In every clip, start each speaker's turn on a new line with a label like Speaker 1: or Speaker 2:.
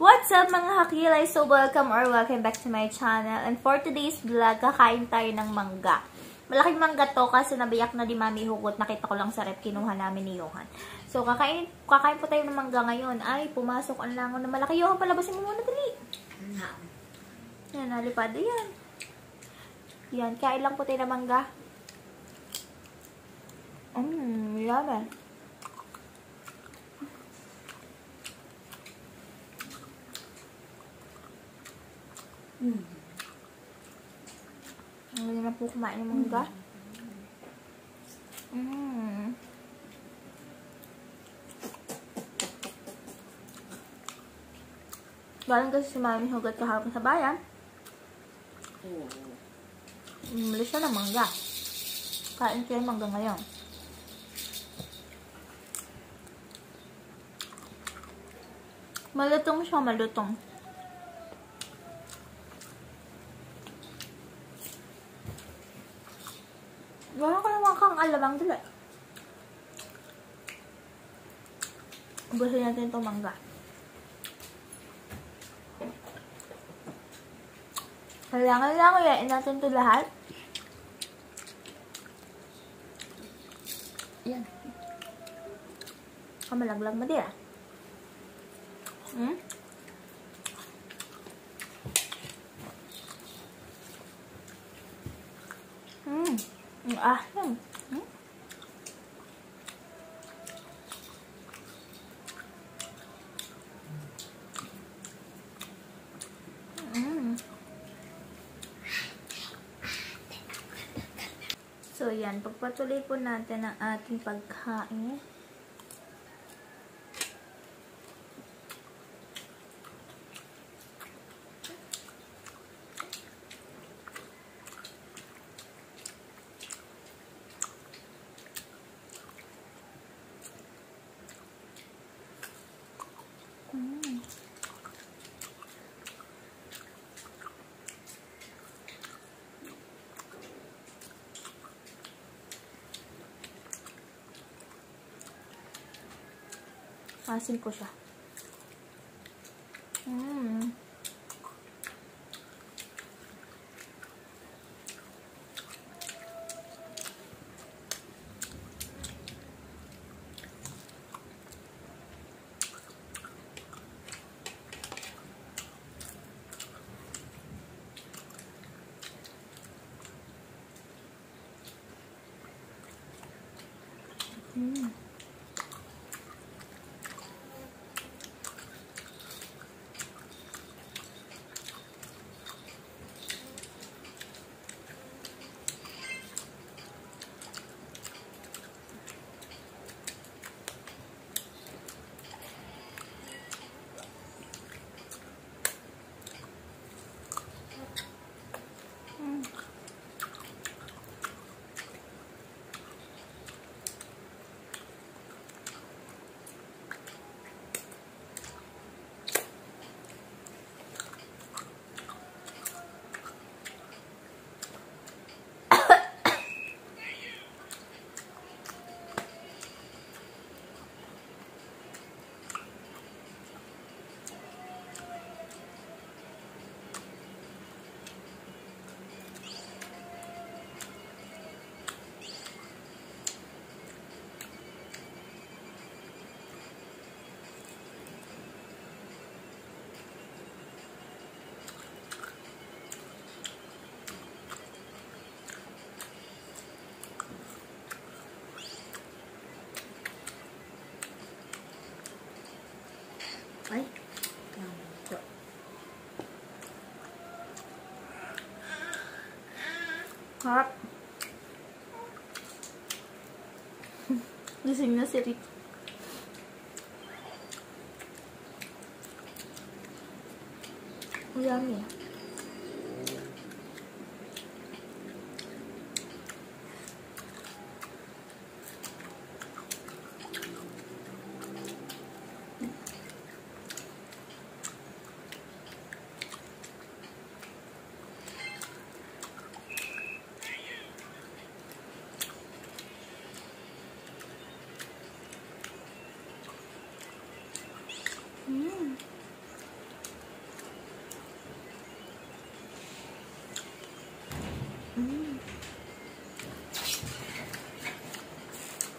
Speaker 1: What's up mga hakilay? So welcome back to my channel. And for today's vlog, kakain tayo ng mangga. Malaking mangga to kasi nabiyak na di Mami hugot. Nakita ko lang sa rep, kinuha namin ni Johan. So kakain po tayo ng mangga ngayon. Ay, pumasok ang langon na malaki. Johan, palabasin mo muna dali. Yan, nalipad. Yan. Yan, kain lang po tayo ng mangga. Yummy. Ang galing na po kumain ng mangga. Galing kasi si Mami hugot kahapon sa bayan. Umalis siya ng mangga. Kain siya ng mangga ngayon. Malutong siya, malutong. Wala ko naman kang alabang dila. Ubusin natin itong mangga. Kailangan lang yain natin ito lahat. Yan. Kamalaglag mo din So, yan. Pagpatuloy po natin ang ating pagkain. Asin po siya. Ay. Harap. Gising na si Rick. Yummy.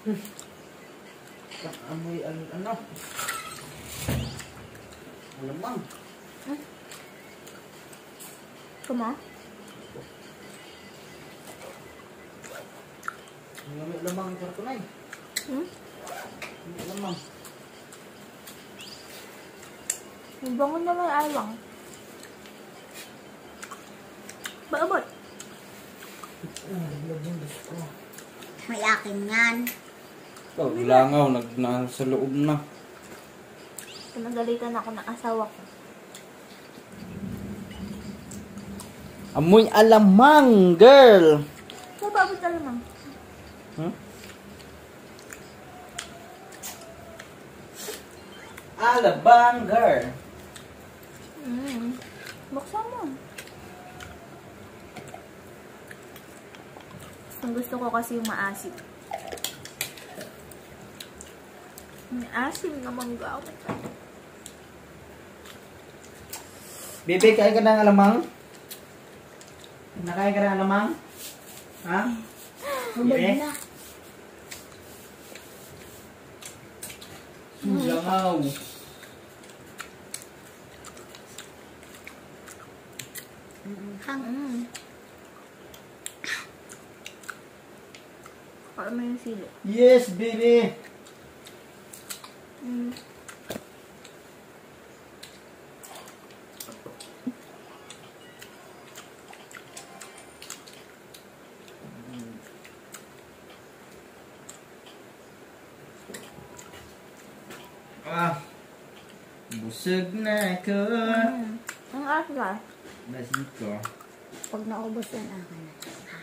Speaker 2: Amoy ano? Alamang.
Speaker 1: Kuma?
Speaker 2: May alamang ang kartunay. May alamang.
Speaker 1: Ang bango naman alang. Baabot.
Speaker 3: May akin yan.
Speaker 2: Oh, langaw, nasa loob na.
Speaker 1: Pinagalitan ako ng asawa ko.
Speaker 2: Amoy alamang, girl!
Speaker 1: So, baabot alamang.
Speaker 2: Huh? Alabang, girl!
Speaker 1: Buksan mo. Ang gusto ko kasi yung maasim. May asim na mangga.
Speaker 2: Bebe, kain ka ng alamang? Nakain ka ng alamang? Ha?
Speaker 3: Hubad na.
Speaker 2: Langaw.
Speaker 1: Para mo yung sili.
Speaker 2: Yes, baby! Busog na ako.
Speaker 1: Ang asa.
Speaker 2: Basit ko.
Speaker 3: Pag naubos yan, akin na.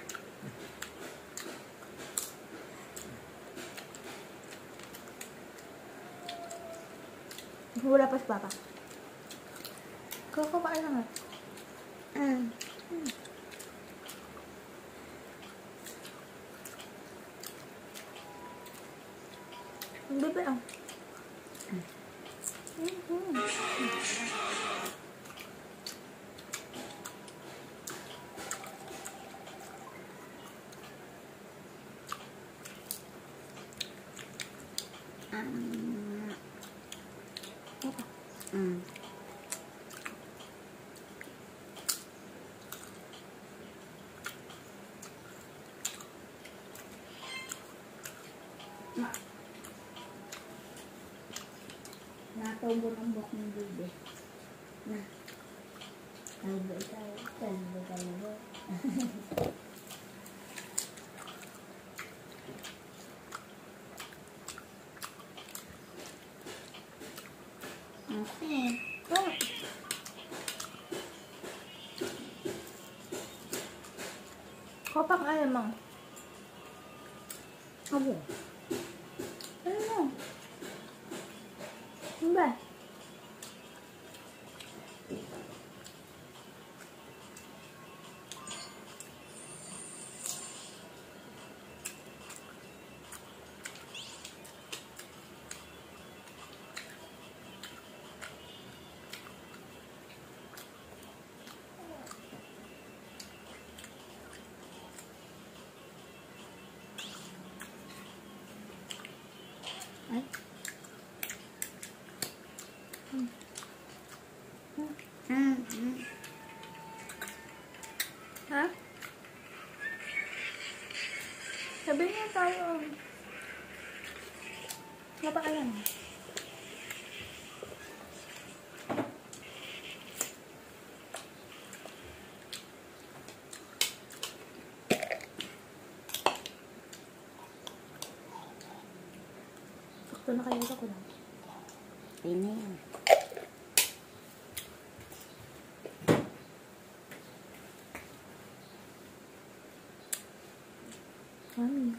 Speaker 1: Wala pa si Papa. Kakapain lang. Ang bebe ah.
Speaker 3: Natubo ng buhok ng bebe. Na. Kalbo ikaw. Kalbo. Okay.
Speaker 1: Kopang alamang.
Speaker 3: Abo.
Speaker 1: Ano mo? Ano ba?
Speaker 3: Ay.
Speaker 1: Ha? Sabi niya tayo. Napaalam. Sakto na kayo sa kulang.
Speaker 3: Pina yan.
Speaker 1: Mami.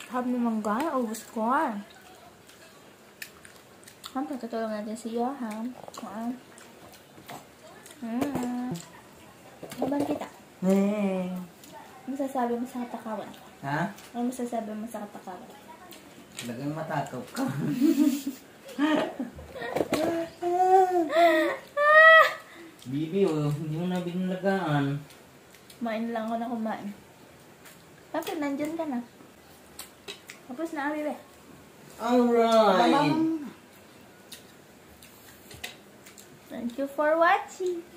Speaker 1: Sabi ni mangga, ubus ko. Tutulong natin si Johan. Abang kita. Ano masasabi mo sa katakawan?
Speaker 2: Ha?
Speaker 1: Ano masasabi mo sa katakawan?
Speaker 2: Talagang matakaw ka. Bibi, oh, hindi mo na binalagaan.
Speaker 1: Kumain lang ako na kumain. Bakit nandyan ka na? Tapos na, Bibi.
Speaker 2: Alright.
Speaker 1: Thank you for watching.